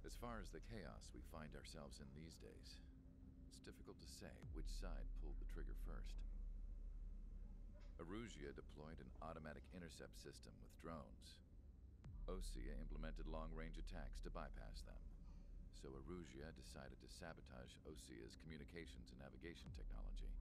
As far as the chaos we find ourselves in these days, it's difficult to say which side pulled the trigger first. Erusia deployed an automatic intercept system with drones. Osea implemented long-range attacks to bypass them. So Erusia decided to sabotage Osea's communications and navigation technology.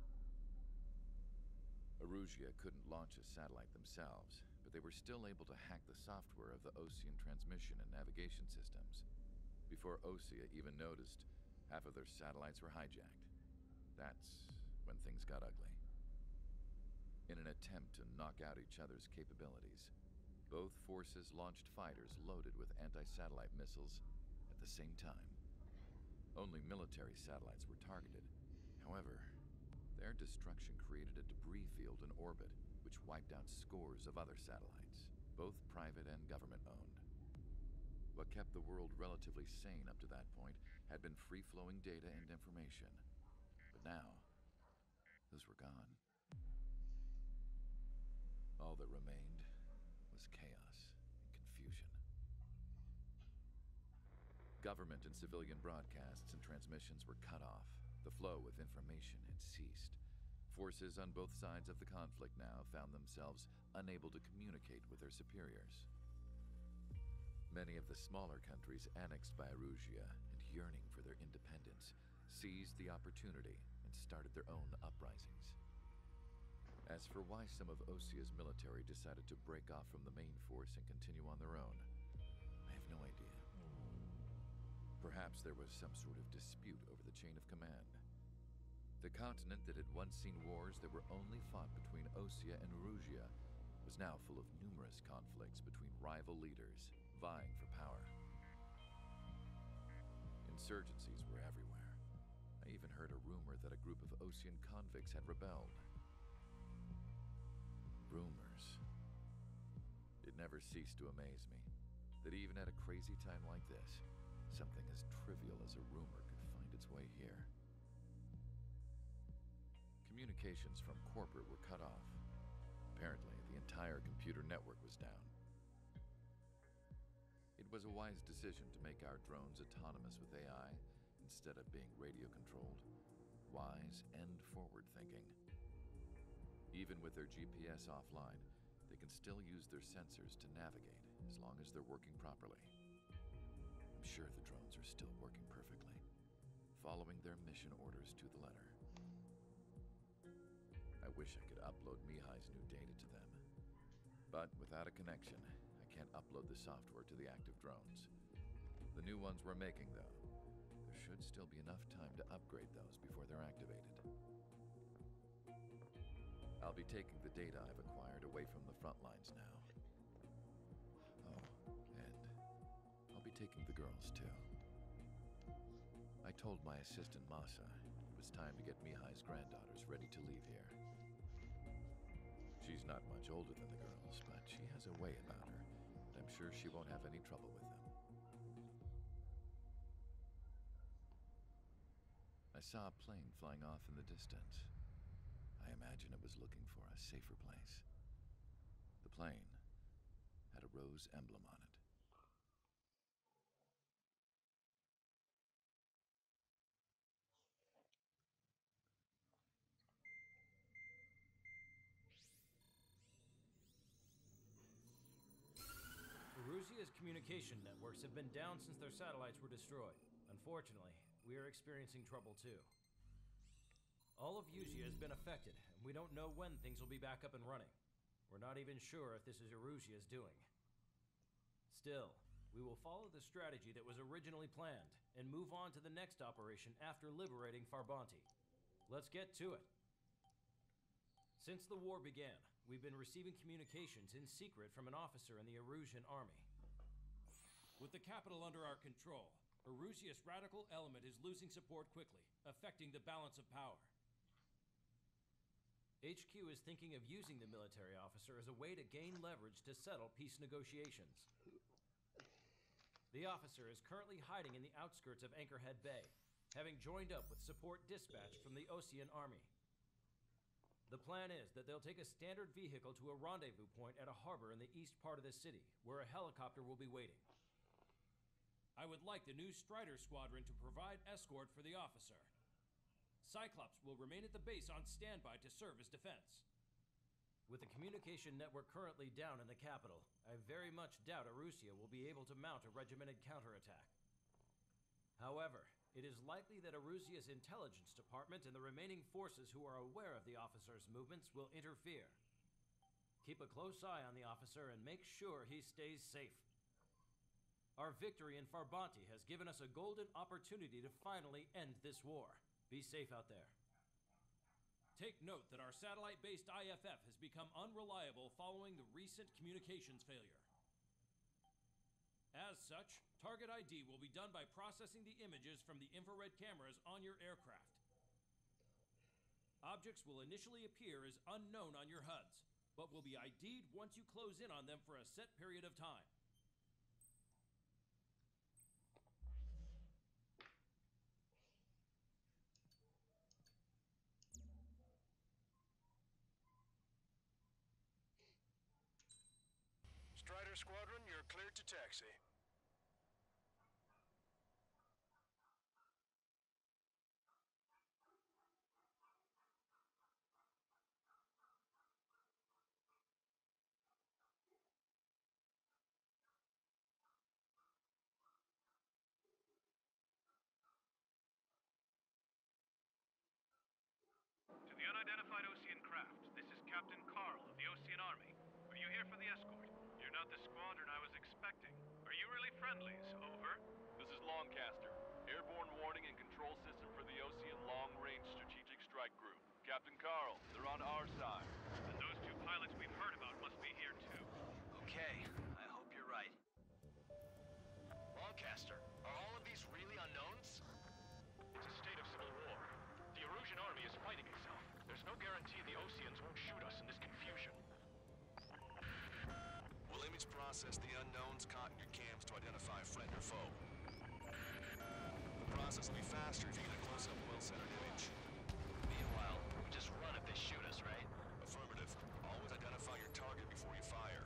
Erusia couldn't launch a satellite themselves, but they were still able to hack the software of the Osean transmission and navigation systems. Before Osea even noticed, half of their satellites were hijacked. That's when things got ugly. In an attempt to knock out each other's capabilities, both forces launched fighters loaded with anti-satellite missiles at the same time. Only military satellites were targeted. However, their destruction created a debris field in orbit, which wiped out scores of other satellites, both private and government-owned. What kept the world relatively sane up to that point had been free-flowing data and information. But now, those were gone. All that remained was chaos and confusion. Government and civilian broadcasts and transmissions were cut off. The flow of information had ceased. Forces on both sides of the conflict now found themselves unable to communicate with their superiors. Many of the smaller countries annexed by Erusia and yearning for their independence seized the opportunity and started their own uprisings. As for why some of Osea's military decided to break off from the main force and continue on their own, I have no idea. Perhaps there was some sort of dispute over the chain of command. The continent that had once seen wars that were only fought between Osea and Erusia was now full of numerous conflicts between rival leaders vying for power. Insurgencies were everywhere. I even heard a rumor that a group of Osean convicts had rebelled. Rumors. It never ceased to amaze me that even at a crazy time like this, something as trivial as a rumor could find its way here. Communications from corporate were cut off. Apparently, the entire computer network was down. It was a wise decision to make our drones autonomous with AI instead of being radio-controlled. Wise and forward-thinking. Even with their GPS offline, they can still use their sensors to navigate as long as they're working properly. I'm sure the drones are still working perfectly, following their mission orders to the letter. I wish I could upload Mihai's new data to them. But without a connection, I can't upload the software to the active drones. The new ones we're making, though, there should still be enough time to upgrade those before they're activated. I'll be taking the data I've acquired away from the front lines now. Oh, and I'll be taking the girls, too. I told my assistant, Masa, it was time to get Mihai's granddaughters ready to leave here. She's not much older than the girls, but she has a way about her, and I'm sure she won't have any trouble with them. I saw a plane flying off in the distance. I imagine it was looking for a safer place. The plane had a rose emblem on it. Erusia's communication networks have been down since their satellites were destroyed. Unfortunately, we are experiencing trouble too. All of Usia has been affected, and we don't know when things will be back up and running. We're not even sure if this is Erusia's doing. Still, we will follow the strategy that was originally planned, and move on to the next operation after liberating Farbanti. Let's get to it. Since the war began, we've been receiving communications in secret from an officer in the Erusian army. With the capital under our control, Erusia's radical element is losing support quickly, affecting the balance of power. HQ is thinking of using the military officer as a way to gain leverage to settle peace negotiations. The officer is currently hiding in the outskirts of Anchorhead Bay, having joined up with support dispatched from the Osean army. The plan is that they'll take a standard vehicle to a rendezvous point at a harbor in the east part of the city, where a helicopter will be waiting. I would like the new Strider Squadron to provide escort for the officer. Cyclops will remain at the base on standby to serve as defense. With the communication network currently down in the capital, I very much doubt Erusia will be able to mount a regimented counterattack. However, it is likely that Erusia's intelligence department and the remaining forces who are aware of the officer's movements will interfere. Keep a close eye on the officer and make sure he stays safe. Our victory in Farbanti has given us a golden opportunity to finally end this war. Be safe out there. Take note that our satellite-based IFF has become unreliable following the recent communications failure. As such, target ID will be done by processing the images from the infrared cameras on your aircraft. Objects will initially appear as unknown on your HUDs, but will be ID'd once you close in on them for a set period of time. Strider Squadron, you're cleared to taxi. To the unidentified Osean craft, this is Captain Carl of the Osean Army. Are you here for the escort? You're not the squadron I was expecting. Are you really friendlies? Over. This is Longcaster. Airborne warning and control system for the Osean Long Range Strategic Strike Group. Captain Carl, they're on our side. And those two pilots we've heard about must be here too. Okay, I hope you're right. Longcaster, are all of these really unknowns? It's a state of civil war. The Erusian army is fighting itself. There's no guarantee the Oseans won't shoot us in this confusion. We'll image process the unknowns caught in your cams to identify friend or foe. The process will be faster if you get a close-up, well-centered image. Meanwhile, we just run if they shoot us, right? Affirmative. Always identify your target before you fire.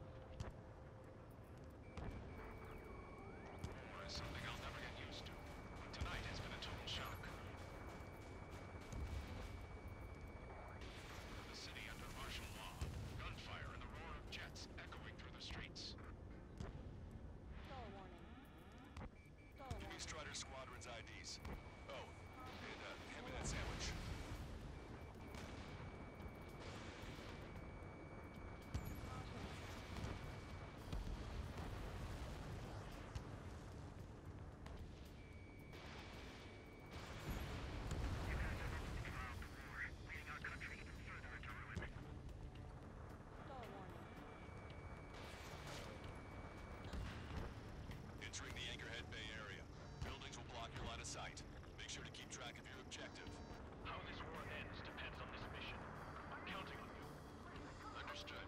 War is something I'll never get used to. Tonight has been a total shock. The city under martial law. Gunfire and the roar of jets echoing through the streets. Give me Strider Squadron's IDs. Oh, and hand me that sandwich. Entering the Anchorhead Bay area. Buildings will block your line of sight. Make sure to keep track of your objective. How this war ends depends on this mission. I'm counting on you. Understood.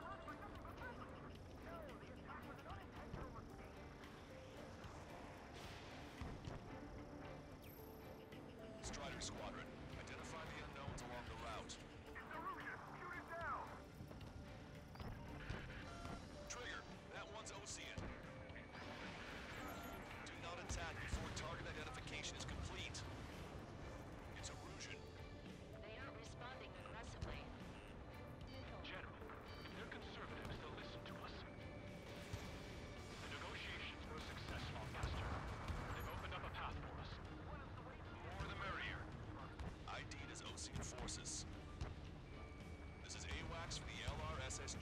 Strider Squadron, identify the unknowns along the route. Trigger, that one's Osean. Do not attack before target identification is complete. It's Erusian. They aren't responding aggressively. General, if they're conservatives, they'll listen to us. The negotiations were a success, Longcaster. They've opened up a path for us. The more the merrier. ID'd as Osean forces. This is AWACS for the LRSSG.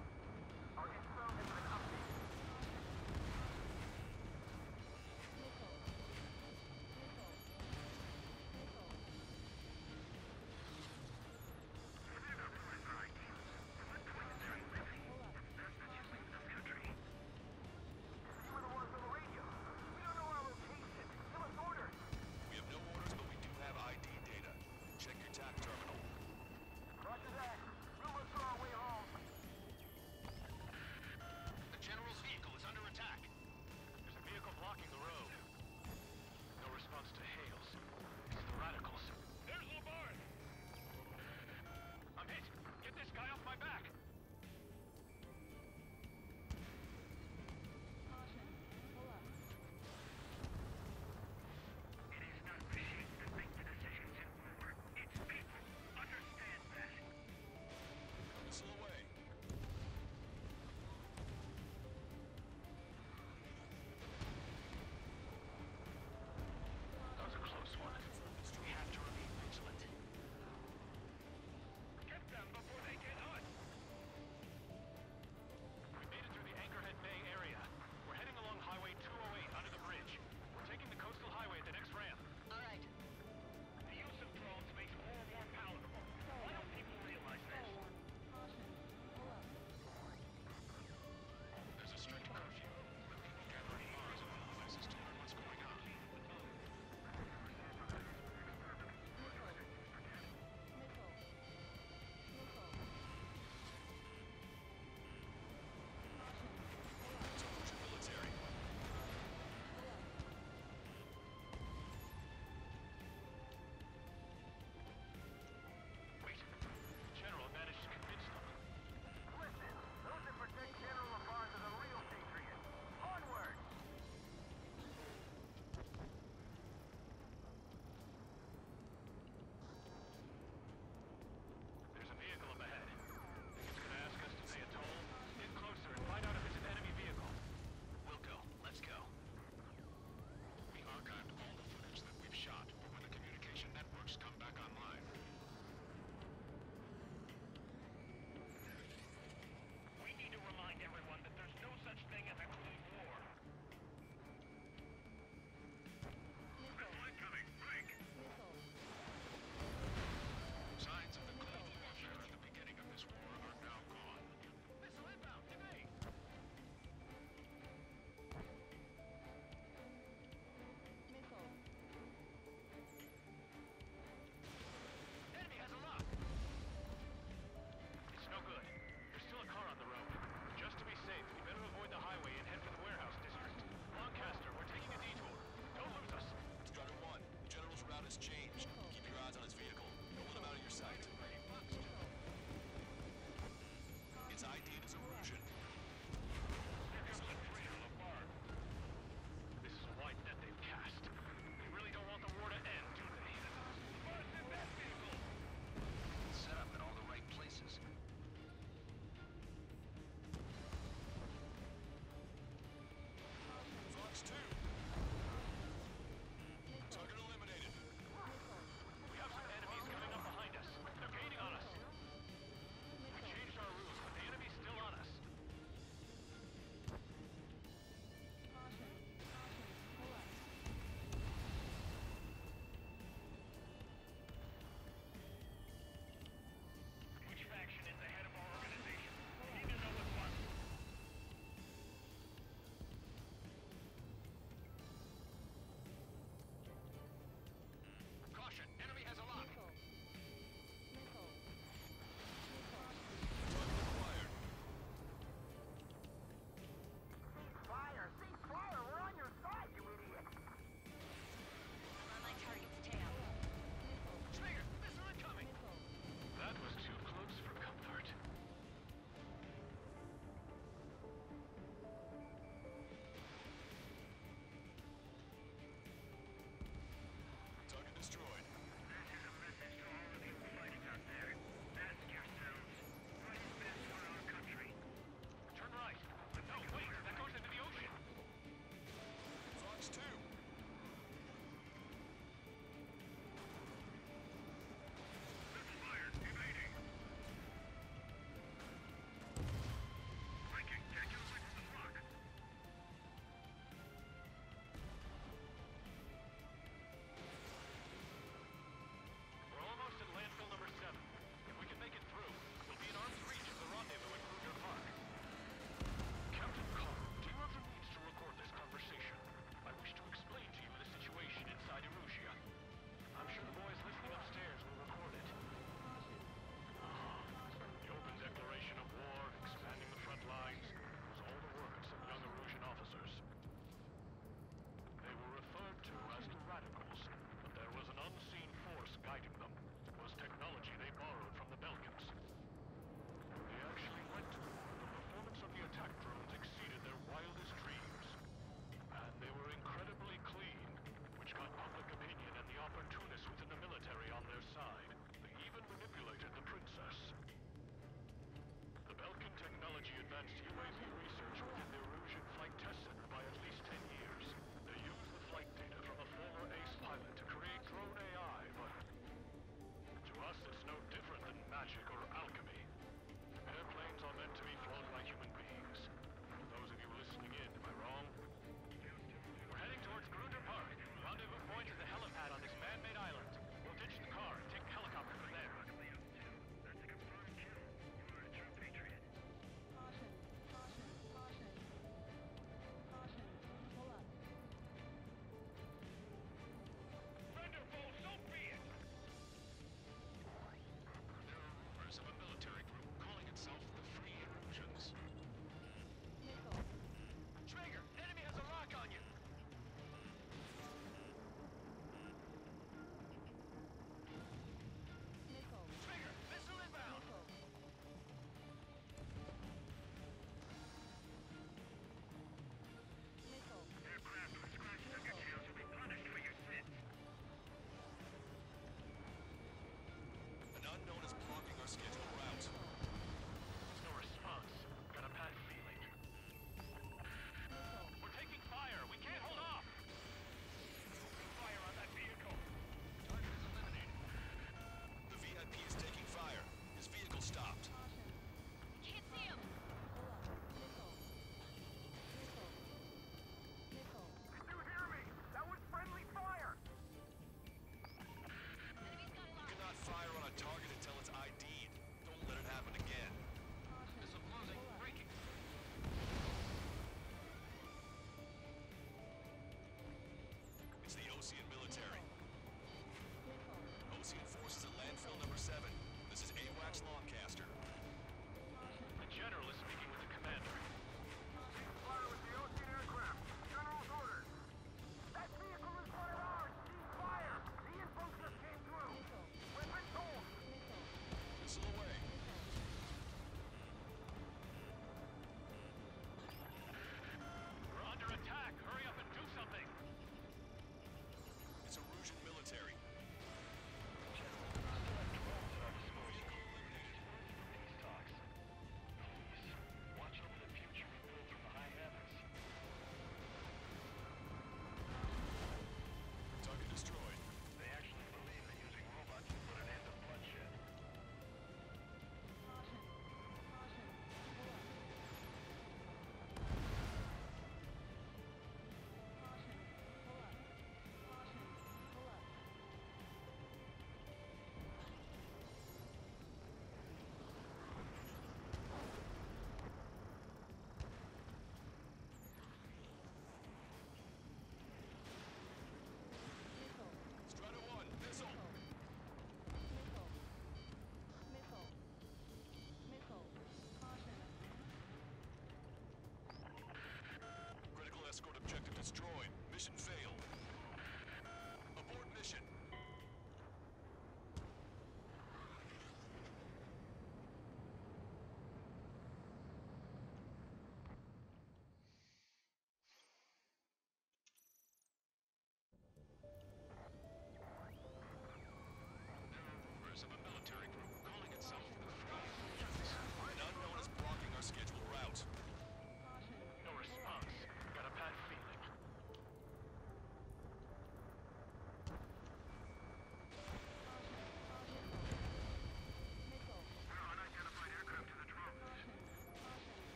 We have no orders, but we do have ID data. Check your TAC terminal.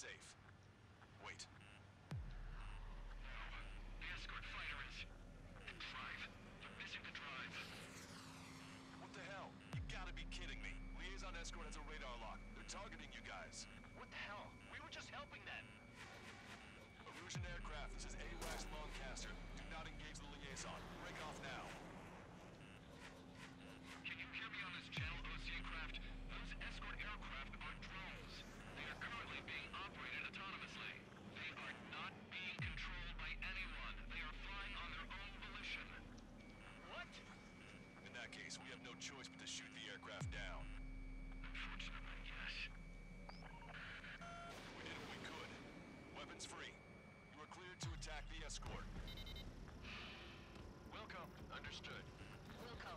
safe. Wait. The escort fighter is... drive. They're missing the drive. What the hell? You gotta be kidding me. Liaison escort has a radar lock. They're targeting you guys. What the hell? We were just helping them. Erusian aircraft, this is AWACS Longcaster. Do not engage the liaison. Break off now. Can you hear me on this channel, Ocean Craft? Those escort aircraft are drones. They are currently being operated autonomously. They are not being controlled by anyone. They are flying on their own volition. What? In that case, we have no choice but to shoot the aircraft down. Unfortunately, yes. We did what we could. Weapons free. You are cleared to attack the escort. Wilco, understood. Wilco.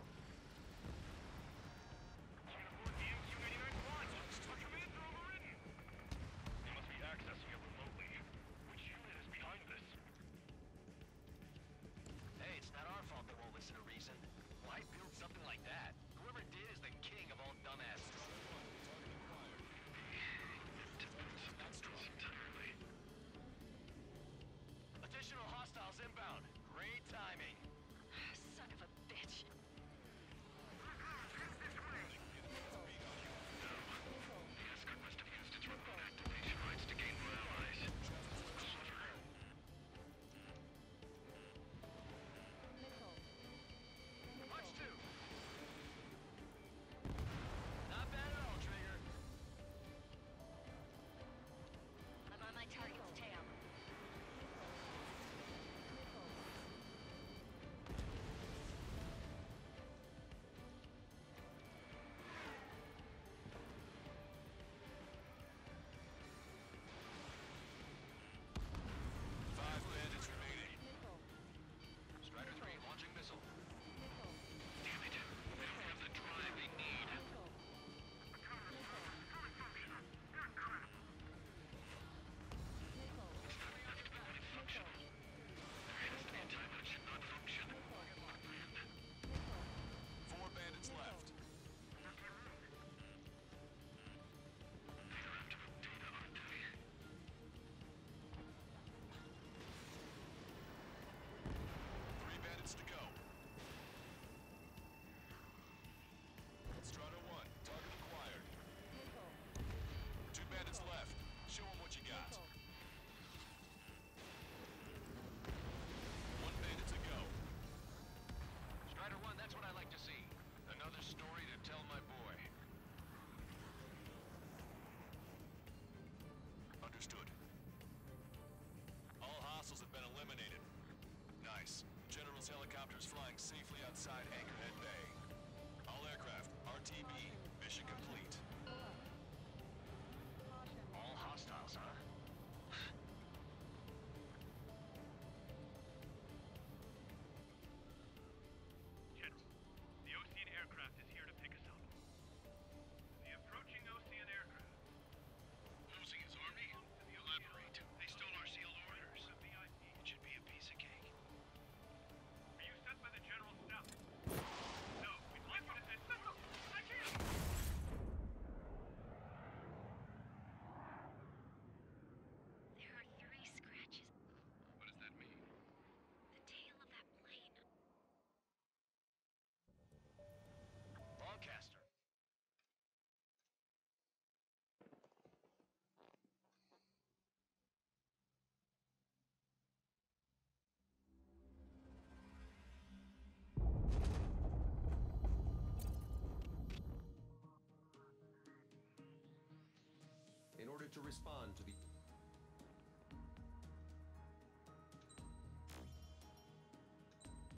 They must be accessing it remotely. Which unit is behind this? Hey, it's not our fault they won't listen to reason. Why build something like that? Whoever did is the king of all dumbasses. Entirely. Additional hostiles inbound. Great timing. Son of a bitch. The escort must have used its remote activation rights to gain more allies. Clever. Watch two. Not bad at all, Trigger. I'm on my target's tail. Five bandits remaining. Strider 3 launching missile. Damn it. We don't have the drive they need. It's not left but when it functions. There is an time when it should not function. Four bandits left. They're after the data, aren't they? Three bandits to go. Strider 1, target acquired. Two bandits left. Show them what you got. One bandit to go. Strider 1, that's what I like to see. Another story to tell my boy. Understood. All hostiles have been eliminated. Nice. General's helicopter is flying safely outside Anchorhead Bay. All aircraft, RTB, mission complete. All hostiles, huh? General, the Ocean aircraft is here to pick us up. The approaching Ocean aircraft. Losing his army? Elaborate. They stole our sealed orders. It should be a piece of cake. Are you sent by the General's staff? No, we'd like you to send... No, I can't! There are 3 scratches. What does that mean? The tail of that plane. Longcaster. In order to respond to the